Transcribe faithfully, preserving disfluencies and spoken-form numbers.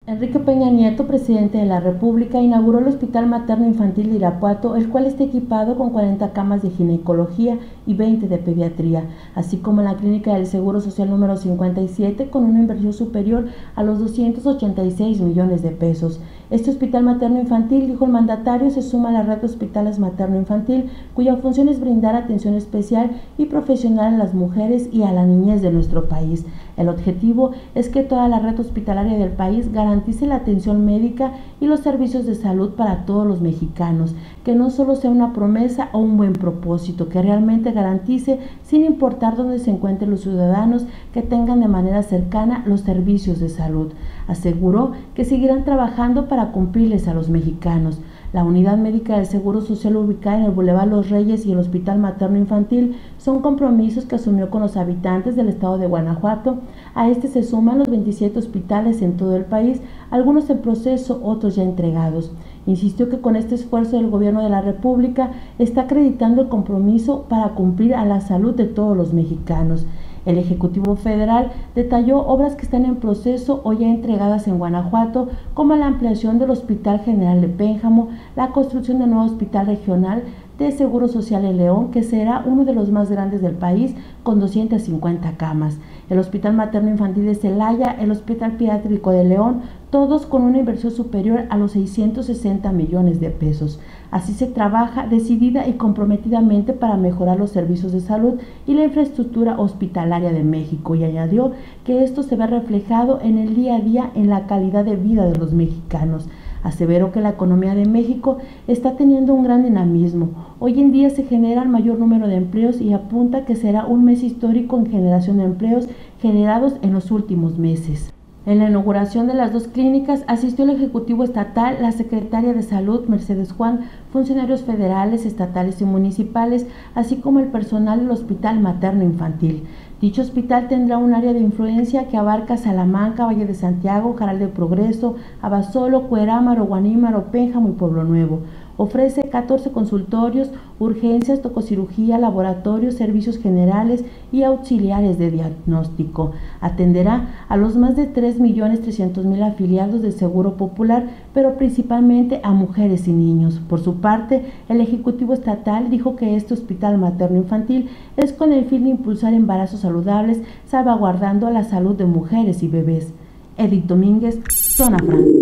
Enrique Peña Nieto, presidente de la República, inauguró el Hospital Materno Infantil de Irapuato, el cual está equipado con cuarenta camas de ginecología y veinte de pediatría, así como la clínica del Seguro Social número cincuenta y siete, con una inversión superior a los doscientos ochenta y seis millones de pesos. Este Hospital Materno Infantil, dijo el mandatario, se suma a la red de hospitales materno-infantil, cuya función es brindar atención especial y profesional a las mujeres y a la niñez de nuestro país. El objetivo es que toda la red hospitalaria del país garantice la atención médica y los servicios de salud para todos los mexicanos, que no solo sea una promesa o un buen propósito, que realmente garantice, sin importar dónde se encuentren los ciudadanos, que tengan de manera cercana los servicios de salud. Aseguró que seguirán trabajando para cumplirles a los mexicanos. La unidad médica del Seguro Social, ubicada en el Boulevard Los Reyes, y el Hospital Materno Infantil son compromisos que asumió con los habitantes del estado de Guanajuato. A este se suman los veintisiete hospitales en todo el país, algunos en proceso, otros ya entregados. Insistió que con este esfuerzo del gobierno de la República está acreditando el compromiso para cumplir a la salud de todos los mexicanos. El Ejecutivo Federal detalló obras que están en proceso o ya entregadas en Guanajuato, como la ampliación del Hospital General de Pénjamo, la construcción del nuevo Hospital Regional de Seguro Social en León, que será uno de los más grandes del país, con doscientas cincuenta camas, el Hospital Materno Infantil de Celaya, el Hospital Pediátrico de León, todos con una inversión superior a los seiscientos sesenta millones de pesos. Así se trabaja decidida y comprometidamente para mejorar los servicios de salud y la infraestructura hospitalaria de México, y añadió que esto se ve reflejado en el día a día en la calidad de vida de los mexicanos. Aseveró que la economía de México está teniendo un gran dinamismo. Hoy en día se genera el mayor número de empleos y apunta que será un mes histórico en generación de empleos generados en los últimos meses. En la inauguración de las dos clínicas asistió el Ejecutivo Estatal, la Secretaria de Salud, Mercedes Juan, funcionarios federales, estatales y municipales, así como el personal del Hospital Materno Infantil. Dicho hospital tendrá un área de influencia que abarca Salamanca, Valle de Santiago, Jaral de Progreso, Abasolo, Cuerámaro, Guanímaro, Pénjamo y Pueblo Nuevo. Ofrece catorce consultorios, urgencias, tococirugía, laboratorios, servicios generales y auxiliares de diagnóstico. Atenderá a los más de tres millones trescientos mil afiliados del Seguro Popular, pero principalmente a mujeres y niños. Por su parte, el Ejecutivo Estatal dijo que este Hospital Materno Infantil es con el fin de impulsar embarazos saludables, salvaguardando la salud de mujeres y bebés. Edith Domínguez, Zona Franca.